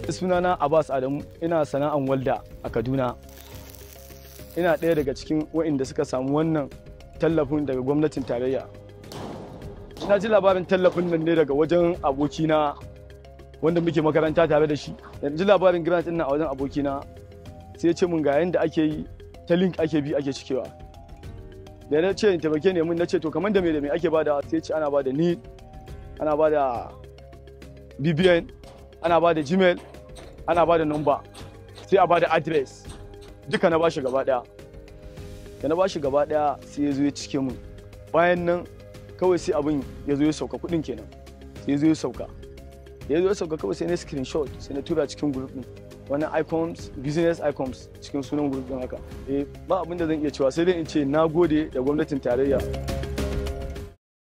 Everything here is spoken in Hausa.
Sunana Abbas Adamu, ina sana'an walda a Kaduna. Ina ɗaya daga cikin waɗanda suka samu wannan tallafin daga gwamnatin tarayya. Na ji labarin tallafin nan ne daga wajen abokina wanda muke makaranta tare da shi. Yanzu labarin grant ɗin nan a wajen abokina sai ya ce mun ga yanda ake yi, ta link ake bi ake cikewa. Da na ce in taimake ne mun, na ce to kamar da me ake bada, sai ya ce ana bada NIN, ana bada BBN, ana bada Gmail, ana bada number, sai a bada address. Duka na bashi gaba daya. Da na bashi gaba daya sai ya zo ya cike mun. Bayan nan kawai sai abin ya zo ya sauka, kuɗin kenan. Sai ya zo ya sauka. Da ya zo ya sauka kawai sai na screenshot, sai na tura cikin group din. Wannan icons, business icons cikin sunan group din haka. Ba abin da zan iya cewa sai dai in ce na gode da gwamnatin tarayya.